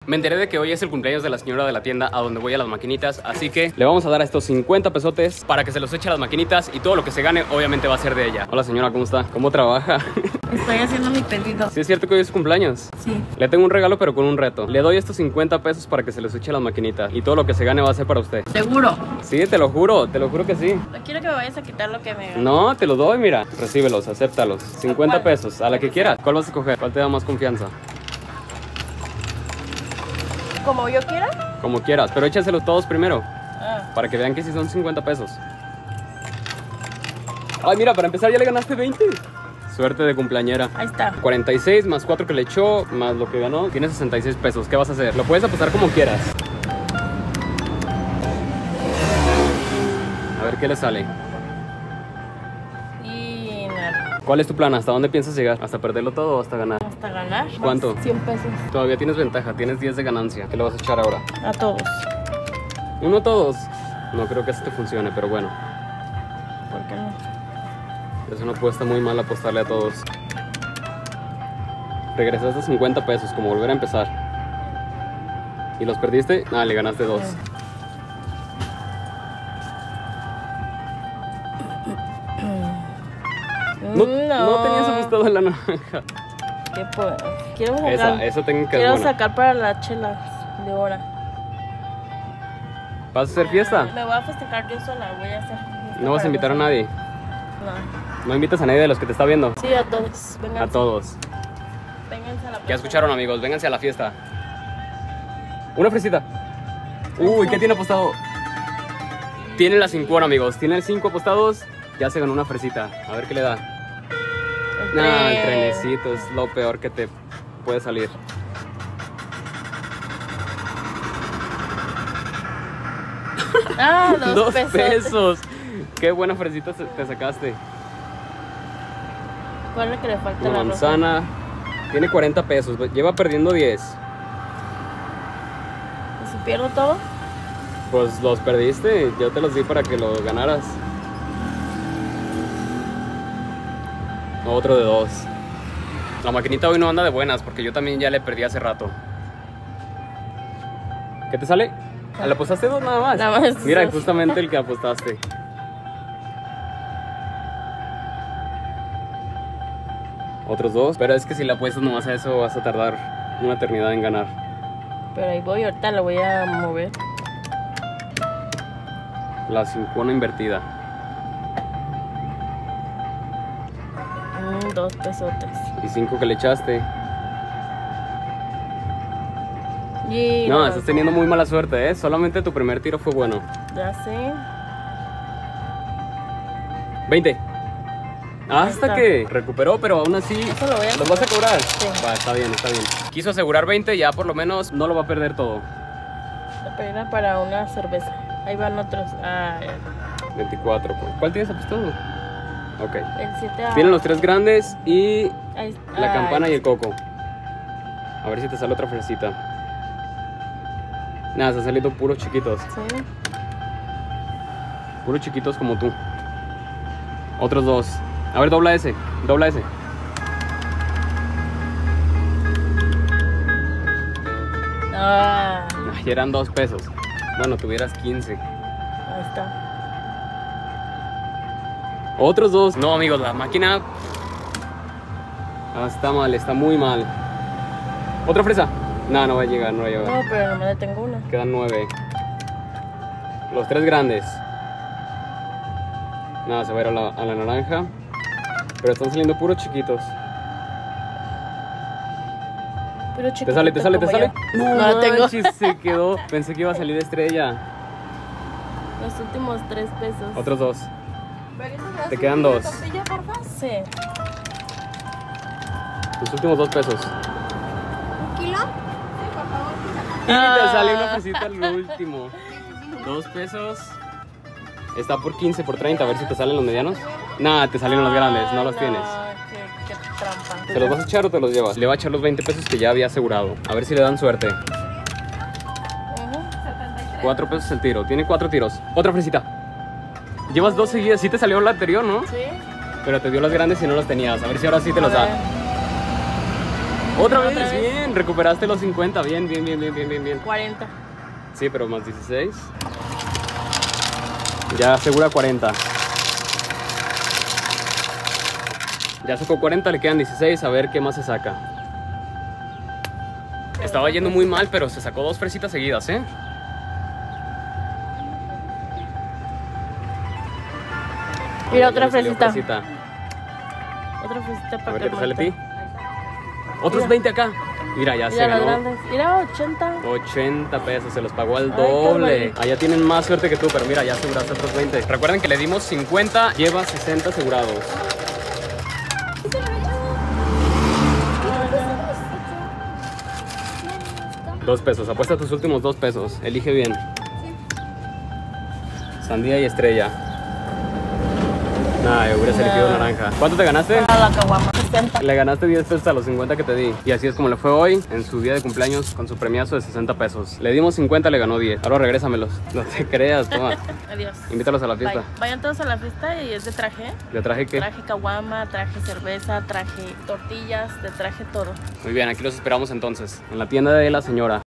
Me enteré de que hoy es el cumpleaños de la señora de la tienda a donde voy a las maquinitas, así que le vamos a dar a estos 50 pesotes para que se los eche a las maquinitas y todo lo que se gane obviamente va a ser de ella. Hola señora, ¿cómo está? ¿Cómo trabaja? Estoy haciendo mi pedido. ¿Sí es cierto que hoy es su cumpleaños? Sí. Le tengo un regalo pero con un reto. Le doy estos 50 pesos para que se los eche a las maquinitas y todo lo que se gane va a ser para usted. ¿Seguro? Sí, te lo juro que sí. No quiero que me vayas a quitar lo que me gane. No, te lo doy, mira. Recíbelos, acéptalos. 50 pesos, a la que quieras. ¿Cuál vas a escoger? ¿Cuál te da más confianza? ¿Como yo quiera? Como quieras, pero échaselos todos primero. Ah. Para que vean que sí son 50 pesos. Ay, mira, para empezar ya le ganaste 20. Suerte de cumpleañera. Ahí está. 46 más 4 que le echó, más lo que ganó, tiene 66 pesos. ¿Qué vas a hacer? Lo puedes apostar como quieras. A ver qué le sale. Y nada. ¿Cuál es tu plan? ¿Hasta dónde piensas llegar? ¿Hasta perderlo todo o hasta ganar? Hasta ganar. ¿Cuánto? 100 pesos. Todavía tienes ventaja, tienes 10 de ganancia. ¿Qué le vas a echar ahora? A todos. ¿Uno a todos? No creo que eso te funcione, pero bueno. ¿Por qué no? Es una apuesta muy mala apostarle a todos. Regresaste 50 pesos, como volver a empezar. ¿Y los perdiste? Ah, le ganaste 2. No tenías apostado en la naranja. ¿Qué pues? Quiero sacar. Esa técnica es Quiero buena. sacar para las chelas de hora. ¿Vas a hacer fiesta? Me voy a festejar yo sola. Voy a hacer fiesta. ¿No vas a invitar a nadie? No. ¿No invitas a nadie de los que te está viendo? Sí, a todos. Vénganse. A todos. Vénganse a la Ya fiesta. escucharon, amigos, vénganse a la fiesta. Una fresita. Uy, ¿qué tiene apostado? Tiene las 5, amigos. Tiene 5 apostados. Ya se ganó una fresita. A ver qué le da. Nah, el trenecito es lo peor que te puede salir. Ah, 2 2 pesos. Qué buena fresita te sacaste. ¿Cuál es la que le falta? Una la manzana. Tiene 40 pesos. Lleva perdiendo 10. roja? ¿Y si pierdo todo? Pues los perdiste. Yo te los di para que los ganaras. Otro de 2. La maquinita hoy no anda de buenas porque yo también ya le perdí hace rato. ¿Qué te sale? ¿Le apostaste 2 nada más? Nada más Mira, 2. justamente el que apostaste. Otros 2. Pero es que si le apuestas nomás a eso vas a tardar una eternidad en ganar. Pero ahí voy, ahorita lo voy a mover. La 50 invertida. 2 pesotes. Y 5 que le echaste. Y No, estás teniendo muy mala suerte, ¿eh? Solamente tu primer tiro fue bueno. Ya sé. 20. Hasta está. que recuperó, pero aún así Eso lo voy a ¿los vas a cobrar? Sí. Va, está bien, está bien. Quiso asegurar 20, ya por lo menos no lo va a perder todo. La pena para una cerveza. Ahí van otros. Ah, 24. ¿Cuál tienes apostado? Ok. el 7 Tienen los 3 grandes y ahí, la campana y el coco. A ver si te sale otra fresita. Nada, están saliendo puros chiquitos. Sí. Puros chiquitos como tú. Otros 2. A ver, dobla ese. Dobla ese. Ah, Ay, eran 2 pesos. Bueno, tuvieras 15. ahí está. Otros 2. No, amigos, la máquina está mal, está muy mal. ¿Otra fresa? No, no va a llegar, no va a llegar. No, pero nomás le tengo una. Quedan 9. Los 3 grandes. Nada, se va a ir a la naranja. Pero están saliendo puros chiquitos. Pero ¿Te sale, te sale, te como sale? yo. No la tengo. manches, se quedó. Pensé que iba a salir estrella. Los últimos 3 pesos. Otros 2. Te quedan 2. Sí. Los últimos 2 pesos. ¿1 kilo? Sí, por favor. Y te sale una fresita al último. 2 pesos. Está por 15, por 30. A ver si te salen los medianos. Nada, te salieron los grandes, no los tienes. Qué trampa. ¿Te los vas a echar o te los llevas? Le va a echar los 20 pesos que ya había asegurado. A ver si le dan suerte. Ujú. 4 pesos el tiro. Tiene 4 tiros. Otra fresita. Llevas 2 seguidas. Sí te salió la anterior, ¿no? Sí. Pero te dio las grandes y no las tenías. A ver si ahora sí te A las da. ver. Otra vez, bien, recuperaste los 50, bien. 40. Sí, pero más 16. Ya asegura 40. Ya sacó 40, le quedan 16, a ver qué más se saca. Estaba yendo muy mal, pero se sacó 2 fresitas seguidas, ¿eh? Mira, Ya otra le salió fresita. Otra fresita A para ver que qué te sale a ti. aguante. Otros 20 acá. Mira, ya se Mira las ganó grandes. Mira, 80. 80 pesos, se los pagó al Ay, qué doble. bonito. Allá tienen más suerte que tú, pero mira, ya aseguraste otros 20. Recuerden que le dimos 50, lleva 60 asegurados. $2, apuesta tus últimos 2 pesos, elige bien. Sandía y estrella. Nah, hubiera elegido naranja. ¿Cuánto te ganaste? Para la caguama. 60. Le ganaste 10 pesos a los 50 que te di. Y así es como le fue hoy, en su día de cumpleaños, con su premiazo de 60 pesos. Le dimos 50, le ganó 10. Ahora regrésamelos. No te creas, toma. Adiós. Invítalos a la fiesta. Bye. Vayan todos a la fiesta y es de traje. ¿Le traje qué? Traje caguama, traje cerveza, traje tortillas, de traje todo. Muy bien, aquí los esperamos entonces, en la tienda de la señora.